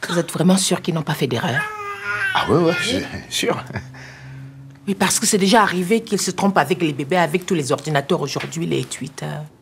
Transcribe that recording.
Vous êtes vraiment sûr qu'ils n'ont pas fait d'erreur? Ah ouais, c'est sûr. Oui, parce que c'est déjà arrivé qu'ils se trompent avec les bébés, avec tous les ordinateurs aujourd'hui, les Twitter.